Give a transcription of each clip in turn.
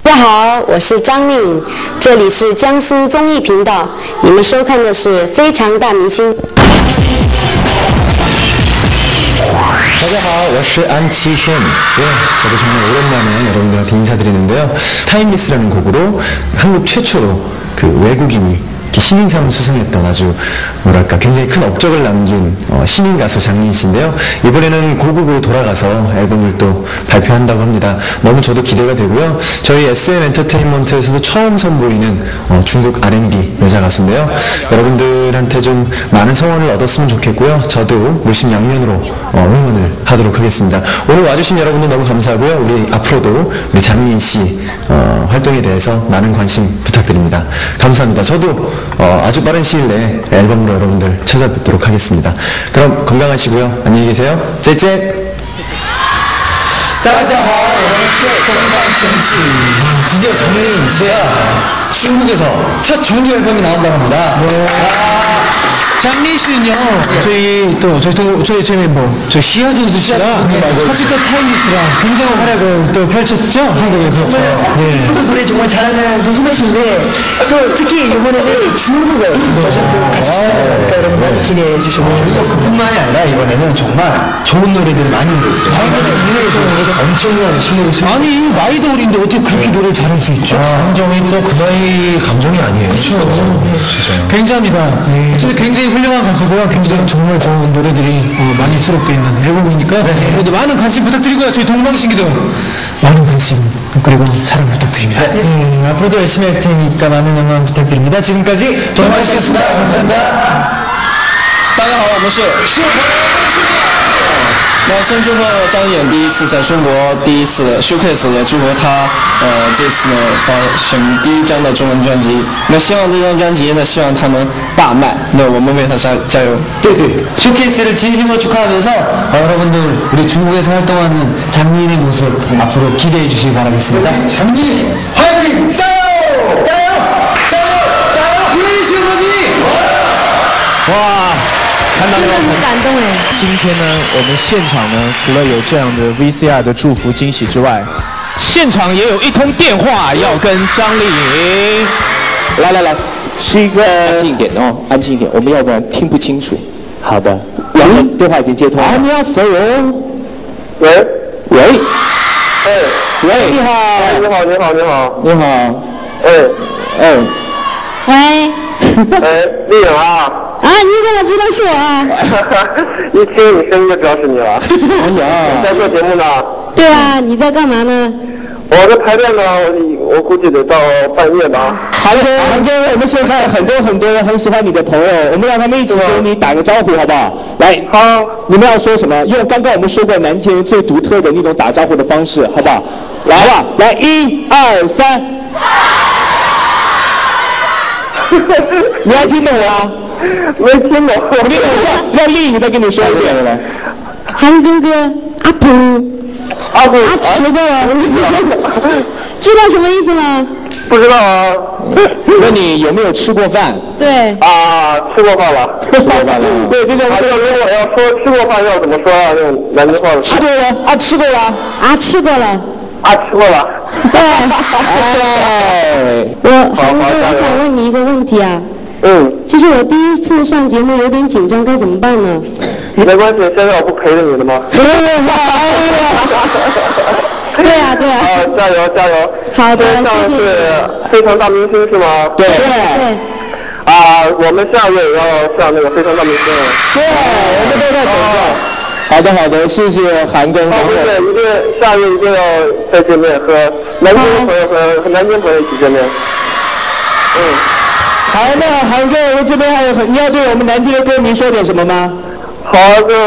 大家好，我是张丽颖，这里是江苏综艺频道，你们收看的是《非常大明星》。 大家好，我是안치쉔. 예, 저도 정말 오랜만에 여러분들한테 인사드리는데요. 타임리스라는 곡으로 한국 최초로 그 외국인이 신인상을 수상했던 아주 뭐랄까 굉장히 큰 업적을 남긴 신인 가수 장리인 씨인데요. 이번에는 고국으로 돌아가서 앨범을 또 발표한다고 합니다. 너무 저도 기대가 되고요. 저희 SM 엔터테인먼트에서도 처음 선보이는 중국 R&B 여자 가수인데요. 여러분들한테 좀 많은 성원을 얻었으면 좋겠고요. 저도 물심양면으로 응원을 하도록 하겠습니다. 오늘 와주신 여러분들 너무 감사하고요. 우리 앞으로도 우리 장리인 씨 활동에 대해서 많은 관심 부탁드립니다. 감사합니다. 저도 아주 빠른 시일 내에 앨범으로 여러분들 찾아뵙도록 하겠습니다. 그럼 건강하시고요. 안녕히 계세요. 째째. 大家好，我是건강천치. 드디어 장리인 씨가 중국에서 첫 정규 앨범이 나온다고 합니다. 장리인 씨는요, 저희 멤버, 저 시아준수 씨랑 같이 또 타임리스랑 굉장한 활약을 또 펼쳤죠, 한국에서. 중국 노래 정말 잘하는 또 후배신데 또 특히 이번에는 중국어 버전도 같이 시작하니까 여러분 기대해 주시면 좋겠습니다. 뿐만이 아니라 이번에는 정말 좋은 노래들 많이 들었어요. 엄청난 실력이 있어요. 아니 나이도 어린데 어떻게 그렇게 노래를 잘할 수 있죠? 감정이 또 그 나이 감정이 아니에요. 굉장합니다. 굉장히 훌륭한 가수고요. 굉장히 정말 좋은 노래들이 많이 수록되어 있는 앨범이니까 모두 많은 관심 부탁드리고요. 저희 동방신기도 많은 관심 그리고 사랑 부탁드립니다. 앞으로도 열심히 할 테니까 많은 응원 부탁드립니다. 지금까지 동방신기였습니다. 감사합니다. 大家好，我们是舒服。那先祝贺张颖第一次在中国第一次 showcase， 也祝贺他这次呢发行第一张的中文专辑。那希望这张专辑呢，希望他能大卖。那我们为他加油。 对对， 쇼케이스를 진심으로 축하하면서 여러분들 우리 중국에서 활동하는 장리인의 모습 앞으로 기대해 주시기 바라겠습니다. 장리인 화이팅! 짜요! 짜요! 짜요! 짜요! 유리시 음악이! 와! 真的很感动哎！ 今天呢，我们现场呢，除了有这样的 VCR 的祝福惊喜之外，现场也有一通电话要跟张丽颖。来，是一个安静一点哦，安静一点，我们要不然听不清楚。好的，电话已经接通了。你好，Sir。喂，喂，你好，你好。 喂。 丽颖啊！ 啊，你怎么知道是我啊？ 一听你声音就知道是你了。 哎呀， 在做节目呢。 对啊，你在干嘛呢？ 我在排练呢，我估计得到半夜吧。 好的，韩哥，我们现在很多人很喜欢你的朋友，我们让他们一起跟你打个招呼，好不好？来， 好， 你们要说什么？用刚刚我们说过南京人最独特的那种打招呼的方式，好不好？来好不好？来，1、2、3。你还听懂吗？ 没听懂。 我跟你说，让丽颖再跟你说一遍来。 韩哥哥，阿普，吃过了，知道什么意思吗？ 不知道啊。 那你有没有吃过饭？ 对。 啊，吃过饭了。 吃过饭了。对，就像如果要说吃过饭要怎么说啊？用南京话。 吃过了啊，吃过了啊，吃过了。 啊，吃过了。 对。 韩哥， 我想问你一个问题啊。就是我第一次上节目有点紧张，该怎么办呢？ 没关系，现在我不陪着你了吗？ 对啊。 加油！ 好的， 上是非常大明星是吗？ 对。 我们下个月也要上那个非常大明星。 对，我们都在等着。好的，谢谢韩庚。 对，下个月一定要再见面，和南京朋友和南京朋友一起见面。 好，那韩哥，我们这边还有你要对我们南京的歌迷说点什么吗？ 好，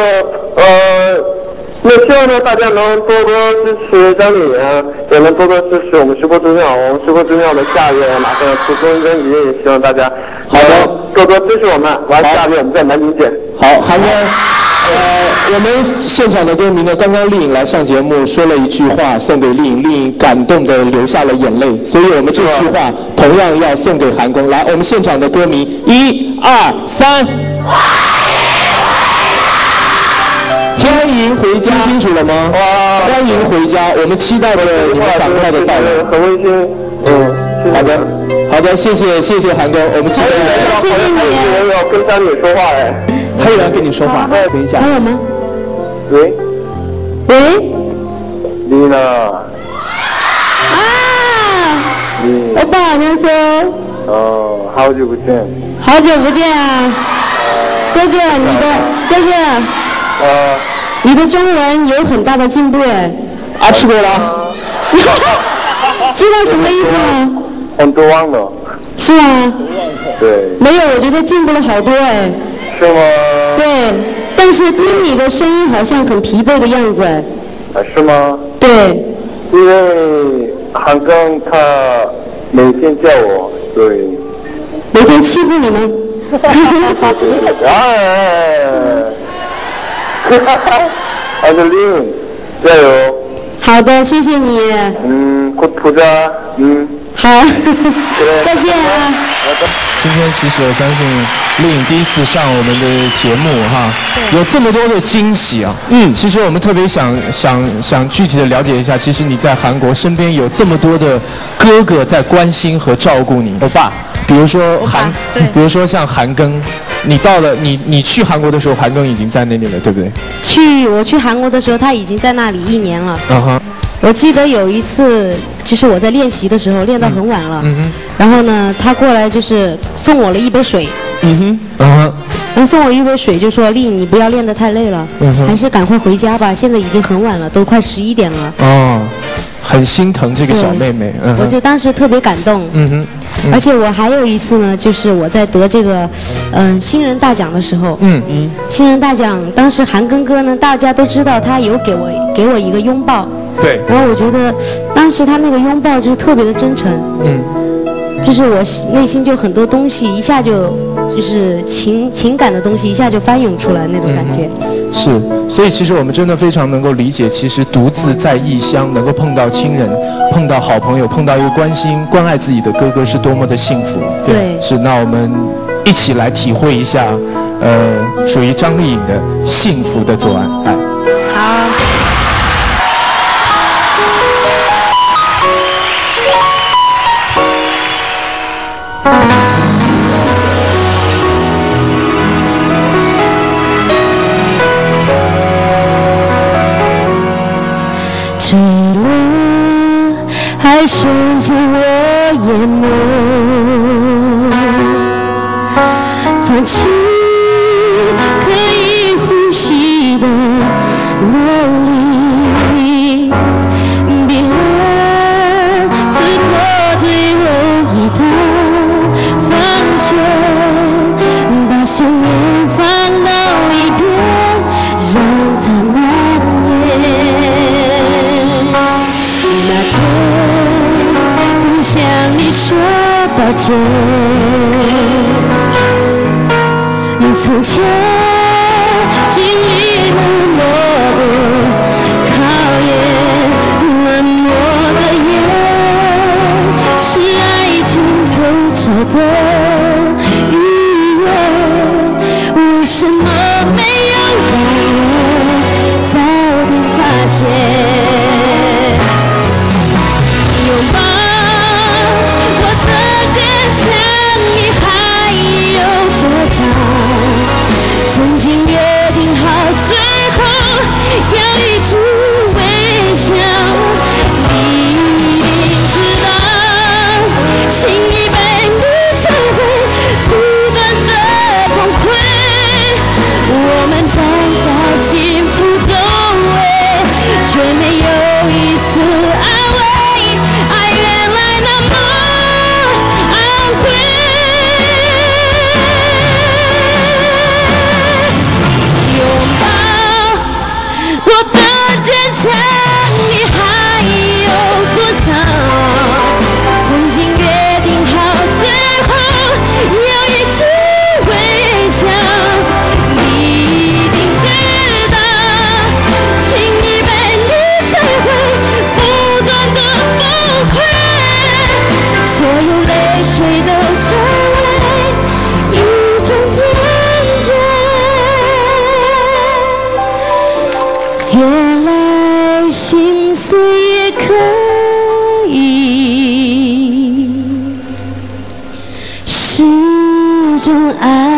那希望呢大家能多多支持张丽颖，也能多多支持我们徐国之庙。我们徐国之庙的下月马上要出中文专辑，也希望大家好的多多支持我们。完了，下月我们在南京见。 好，韩哥。我们现场的歌迷呢，刚刚丽颖来上节目说了一句话送给丽颖，丽颖感动的流下了眼泪，所以我们这句话同样要送给韩庚。来，我们现场的歌迷，1、2、3，加油！ 欢迎回家，听清楚了吗？欢迎回家，我们期待着你们赶快的到来。 很温馨。 好的，好的，谢谢韩哥，我们期待。 谢谢你。 还有人要跟张姐说话哎。 还有人跟你说话，等一下。 还有吗？ 喂。 喂。 丽娜。 欧巴，안녕하세요。 好久不见。 好久不见啊，哥哥，你的中文有很大的进步哎。 啊，吃过了。 知道什么意思吗？ 很多忘了。 是啊。 对。 没有，我觉得进步了好多哎。 是吗？ 对，但是听你的声音好像很疲惫的样子哎。 是吗？ 对。 因为韩庚他每天叫我，对。 每天欺负你们。 阿德林，加油！ 好的，谢谢你。 곧 보자。 好，再见啊。 今天其实我相信丽颖第一次上我们的节目哈，有这么多的惊喜啊。其实我们特别想具体的了解一下，其实你在韩国身边有这么多的哥哥在关心和照顾你。欧巴，比如说像韩庚，你到了你去韩国的时候，韩庚已经在那里了，对不对？ 我去韩国的时候，他已经在那里1年了。我记得有一次，就是我在练习的时候，练到很晚了。然后呢，他过来就是送我了一杯水。然后送我一杯水，就说：“丽，你不要练得太累了，还是赶快回家吧。现在已经很晚了，都快11点了。”哦， 很心疼这个小妹妹。 我就当时特别感动。而且我还有一次呢，就是我在得这个新人大奖的时候。新人大奖，当时韩庚哥呢，大家都知道他有给我一个拥抱。 对。 然后我觉得当时他那个拥抱就是特别的真诚。就是我内心就很多东西一下就是情感的东西一下就翻涌出来那种感觉。 是，所以其实我们真的非常能够理解，其实独自在异乡能够碰到亲人、碰到好朋友、碰到一个关爱自己的哥哥是多么的幸福。 对。 是，那我们一起来体会一下，属于张丽颖的幸福的左岸。 好。坠落，还瞬间我淹没，放弃可以呼吸的能力，冰冷刺破最后一道防线，把想念放到一边，让它蔓延。那天不向你说抱歉，从前经历了那么多考验，冷漠的眼是爱情透彻的语言，为什么没有让我早点发现？拥抱我的坚强，你还有多少？曾经约定好，最后要一直微笑。你一定知道，轻易被你走是种爱。